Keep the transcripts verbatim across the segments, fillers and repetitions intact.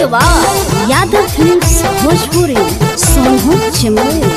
स्वाद यादव फिल्म्स भोजपुरी सोनू चिमोरी।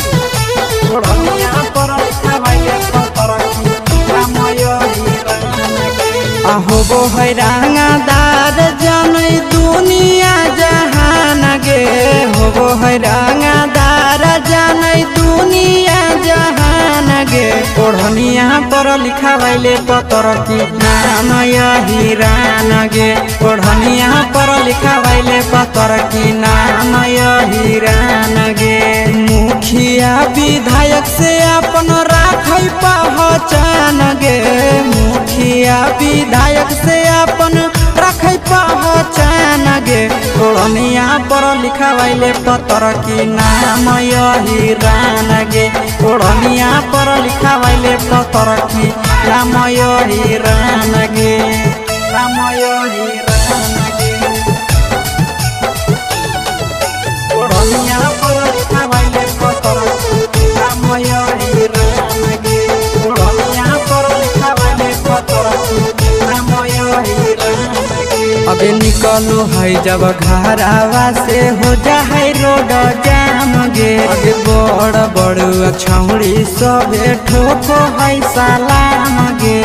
अहो हैरांगादार जाने दुनिया जहान गे हो हैरांगादार जाने दुनिया जहान गे। ओढ़निया पर लिखा वाले पतर की नाम हिरान गे। ओढ़निया पर लिखा वाले पतर की नाम हिरान गे। मुखिया विधायक से अपन राख पहचान गे। मुखिया विधायक से अपन रख पहचान गे। ओढ़निया पर लिखा वाले पतर की नाम हिरान गे। ओढ़निया पर लिखा वाले पतर की नाम हिरान गे। नाम हिरान गे। ओढ़निया पर लिखा वाले पतर की नाम हिरान गे। ओढ़निया पर लिखा वाले पतर की नाम हिरान गे। अबे निकलो है जब घरावा से हो जाए रोड जाम गे। अबे बड़ बड़ छौड़ी सबे ठोको है सलाम गे।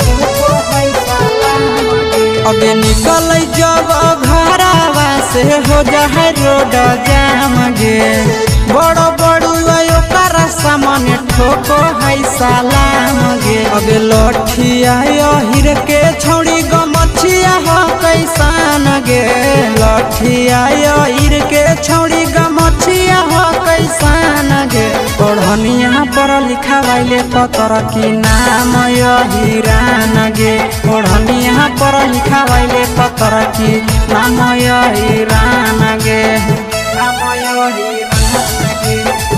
अबे निकल जब घरावा से हो जाए रोड जाम गे। बड़ बड़ सामने ठोको है सलाम गे। अबे लठिया हिर के छौड़ी गमछिया हो कैसान गे। लठिया हिर के छौड़ी गमछिया हो कैसान गे। ओढ़निया पर लिखा वाले पतर की नाम हिरान गे। ओढ़निया पर लिखा वाले पतर की नाम हिरान गे। नाम हिरान गे।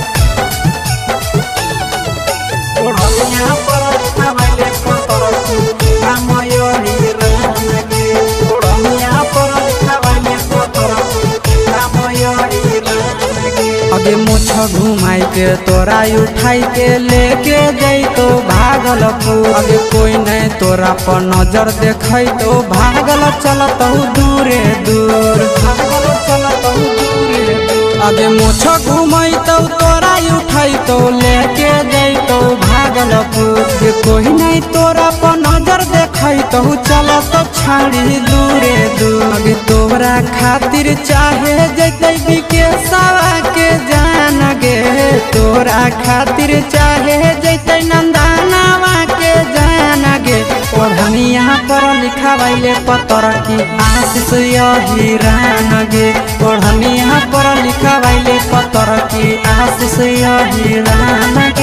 ओढ़निया पर लिखा वाले पतर की नाम हिरान गे। ओढ़निया पर लिखा वाले पतर की नाम हिरान गे। अबे मुछ घुमाई के तोरा उठाई के लेके जाई तो भागलपुर। अबे कोई नहीं तोरा पर नजर देखई तो भागल चलत दूरे दूर। भागल चलत दूरे दूर। अबे मुछ घुमाई तो तोरा उठाई तो लेके जाई तो भागलपुर। कोई नहीं तोरा पर नजर देखई तो चलत छाड़ी दूरे दूर। अबे तोरा खातिर चाहे जैते विकेशवा के जान गे। तोरा खातिर चाहे जैते नंदनवा के जान गे। ओढ़निया पर लिखा वाले पतर की आशीष हिरान गे। ओढ़निया पर लिखा वाले पतर की आशीष हिरान गे।